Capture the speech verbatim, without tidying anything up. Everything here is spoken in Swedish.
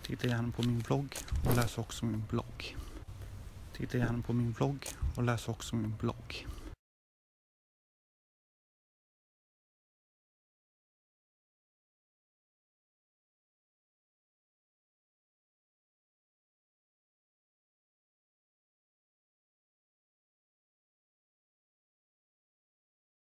Titta gärna på min vlogg och läs också min blogg. Titta gärna på min vlogg och läs också min blogg.